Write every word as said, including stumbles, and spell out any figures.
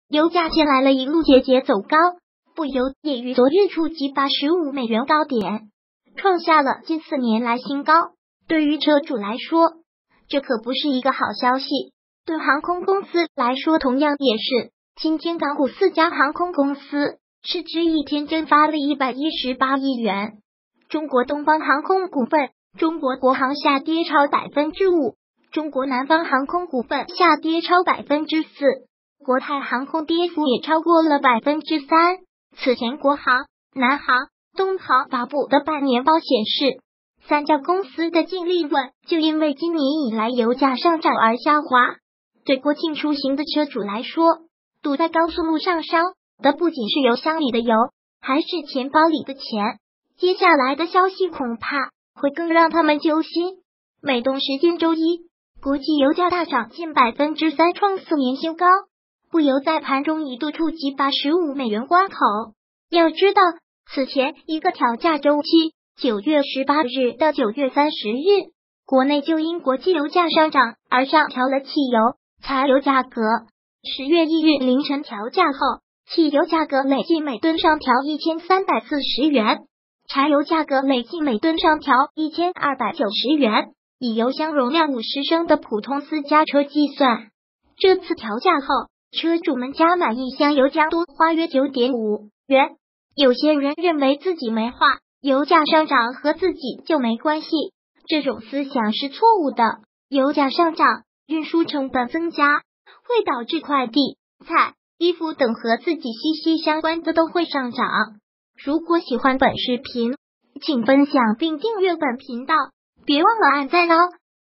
油价接来了一路节节走高，布油也于昨日触及八十五美元高点，创下了近四年来新高。对于车主来说，这可不是一个好消息，对航空公司来说同样也是。今天港股四家航空公司市值一天蒸发了一百一十八亿元，中国东方航空股份、中国国航下跌超百分之五，中国南方航空股份下跌超百分之四，国泰航空跌幅也超过了百分之三。此前国航、南航、东航发布的半年报显示，三家公司的净利润就因为今年以来油价上涨而下滑。对国庆出行的车主来说，堵在高速路上烧的不仅是油箱里的油，还是钱包里的钱。接下来的消息恐怕会更让他们揪心。美东时间周一，国际油价大涨近百分之三，创四年新高。布油在盘中一度触及八十五美元关口。要知道，此前一个调价周期，九月十八日到九月三十日，国内就因国际油价上涨而上调了汽油、柴油价格。十月一日凌晨调价后，汽油价格累计每吨上调一千三百四十元，柴油价格累计每吨上调一千二百九十元。以油箱容量五十升的普通私家车计算，这次调价后，车主们加满一箱油将多花约 九点五元。有些人认为自己没花，油价上涨和自己就没关系，这种思想是错误的。油价上涨，运输成本增加，会导致快递、菜、衣服等和自己息息相关的都会上涨。如果喜欢本视频，请分享并订阅本频道，别忘了按赞哦。